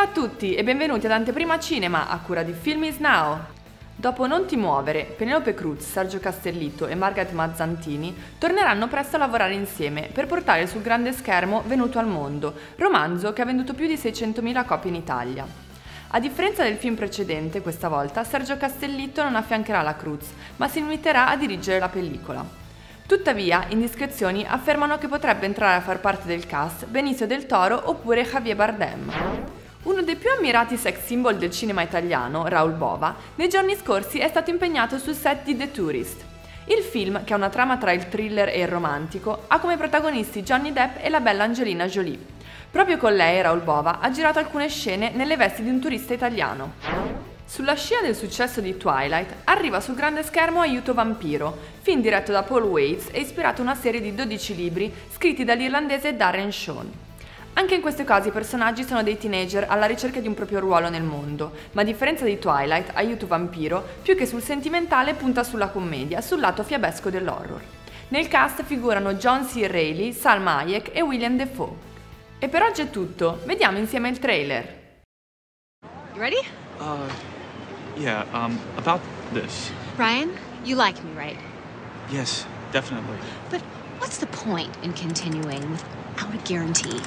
Ciao a tutti e benvenuti ad Anteprima Cinema a cura di Film is Now. Dopo Non ti muovere, Penelope Cruz, Sergio Castellitto e Margaret Mazzantini torneranno presto a lavorare insieme per portare sul grande schermo Venuto al mondo, romanzo che ha venduto più di 600.000 copie in Italia. A differenza del film precedente, questa volta Sergio Castellitto non affiancherà la Cruz, ma si limiterà a dirigere la pellicola. Tuttavia, indiscrezioni affermano che potrebbe entrare a far parte del cast Benicio del Toro oppure Javier Bardem. Uno dei più ammirati sex symbol del cinema italiano, Raoul Bova, nei giorni scorsi è stato impegnato sul set di The Tourist. Il film, che ha una trama tra il thriller e il romantico, ha come protagonisti Johnny Depp e la bella Angelina Jolie. Proprio con lei, Raoul Bova ha girato alcune scene nelle vesti di un turista italiano. Sulla scia del successo di Twilight, arriva sul grande schermo Aiuto Vampiro, film diretto da Paul Weitz e ispirato a una serie di 12 libri scritti dall'irlandese Darren Shawn. Anche in questo caso i personaggi sono dei teenager alla ricerca di un proprio ruolo nel mondo, ma a differenza di Twilight, Aiuto Vampiro, più che sul sentimentale punta sulla commedia, sul lato fiabesco dell'horror. Nel cast figurano John C. Reilly, Salma Hayek e William Dafoe. E per oggi è tutto, vediamo insieme il trailer. You ready? Yeah, about this. Ryan, you like me, right? Yes, definitely. But what's the point in continuing without a guarantee?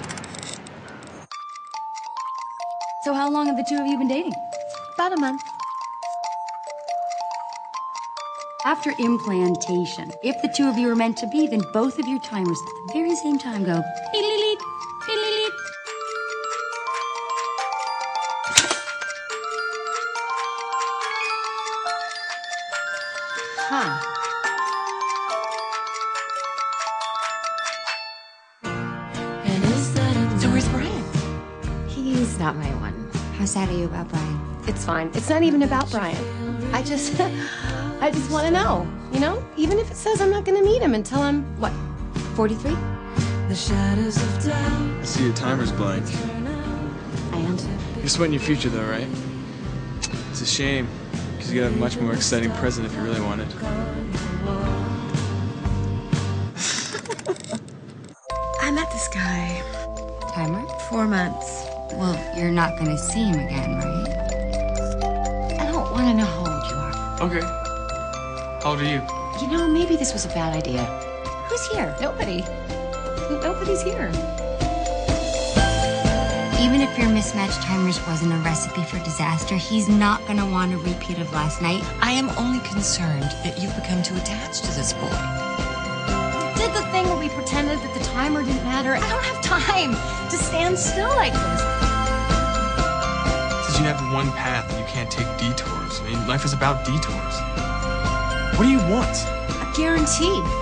So how long have the two of you been dating? About a month. After implantation, if the two of you are meant to be, then both of your timers at the very same time go beep-leep, beep-leep. Huh. So where's Brian? He's not my one. How sad are you about Brian? It's fine. It's not even about Brian. I just want to know, you know? Even if it says I'm not going to meet him until I'm, what, 43? I see your timer's blank. And? You're sweating your future though, right? It's a shame, because you could have a much more exciting present if you really wanted. I met this guy. Timer? 4 months. Well, you're not gonna see him again, right? I don't want to know how old you are. Okay. How old are you? You know, maybe this was a bad idea. Who's here? Nobody. Nobody's here. Even if your mismatched timers wasn't a recipe for disaster, he's not gonna want a repeat of last night. I am only concerned that you've become too attached to this boy. Did the thing where we pretended that the timer didn't matter. I don't have time to stand still like this. Says you have one path and you can't take detours. I mean, life is about detours. What do you want? A guarantee.